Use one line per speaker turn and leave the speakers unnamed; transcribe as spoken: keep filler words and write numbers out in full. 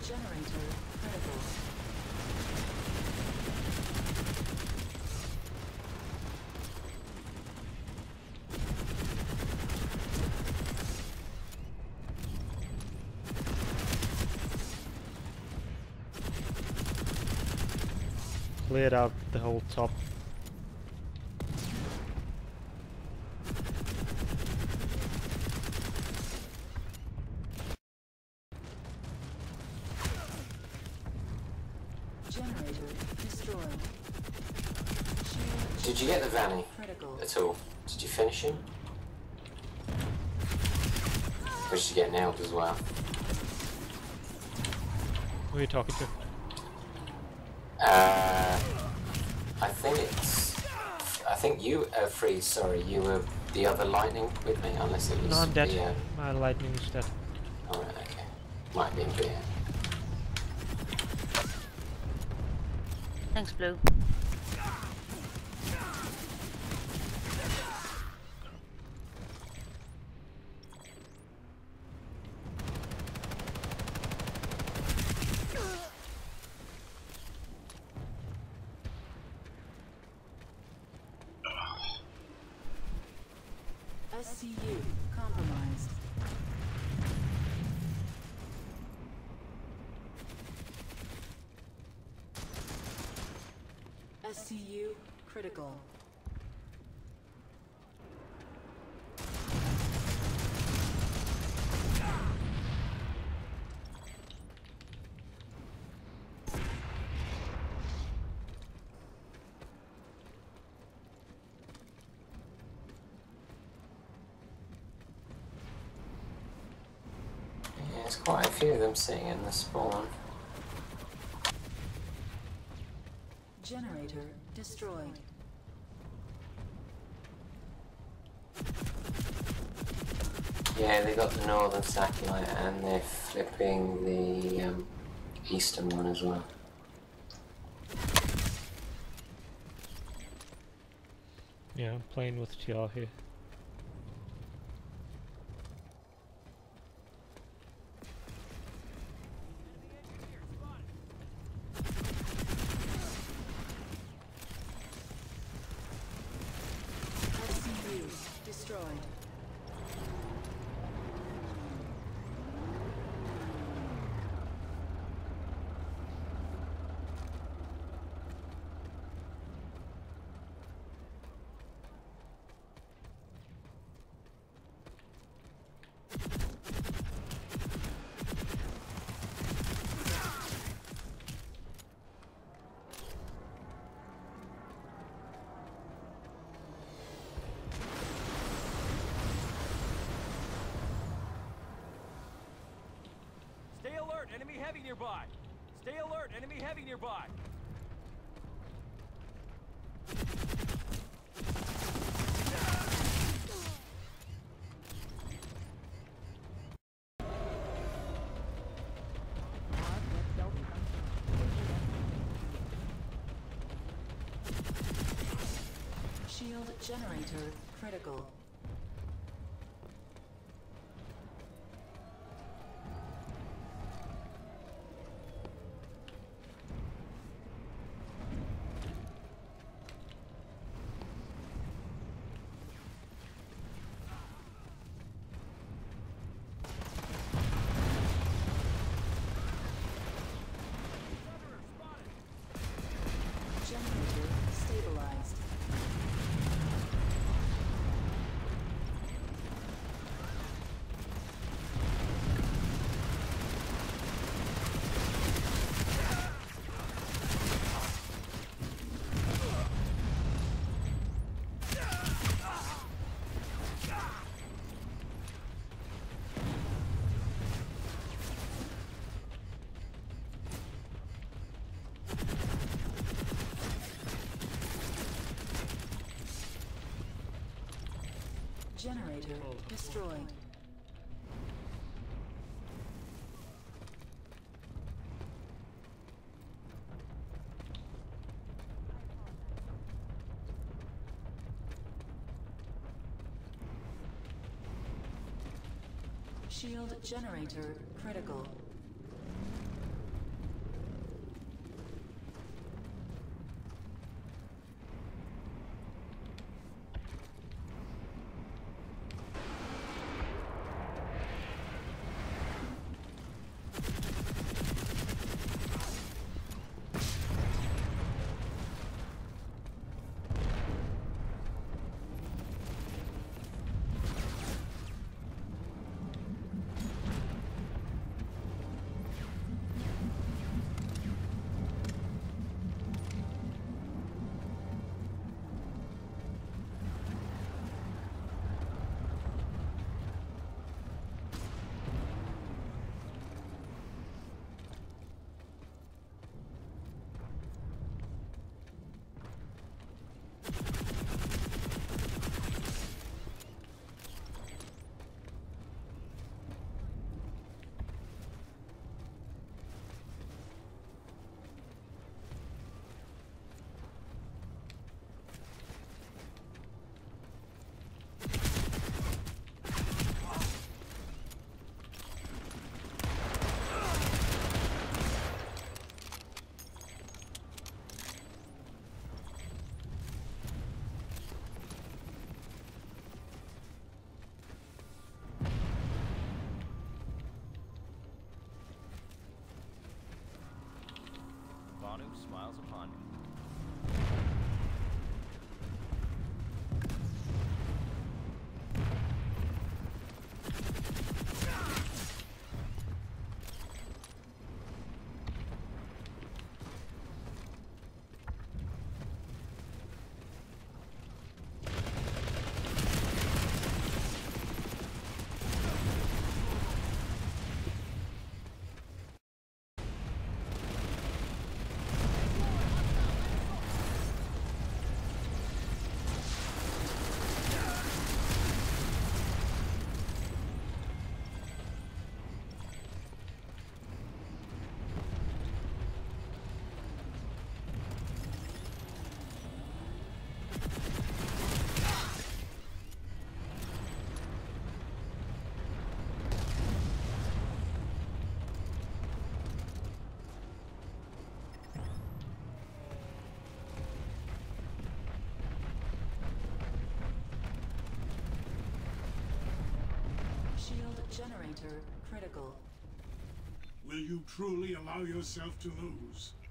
Generator critical.
Cleared out the whole top.
Generator destroyed.
Did you get the Vanny
Critical.
at all? Did you finish him? Or did you get nailed as well?
Who are you talking to?
Uh, I think it's. I think you, uh, Freeze, sorry, you were the other lightning with me, unless it was.
No, I'm dead.
The, uh,
My lightning is dead.
Alright, okay. Might be in beer.
Thanks, Blue.
S C U compromised. S C U critical.
Yeah, there's quite a few of them sitting in the spawn.
Generator destroyed.
Yeah, they got the northern satellite and they're flipping the um, eastern one as well.
Yeah, I'm playing with T R here.
S C U destroyed.
Stay alert, enemy heavy nearby. Stay alert, enemy heavy nearby.
Shield generator critical. Generator stabilized. Generator destroyed. Shield generator critical.
Nanoweave smiles upon me.
Shield generator critical.
Will you truly allow yourself to lose?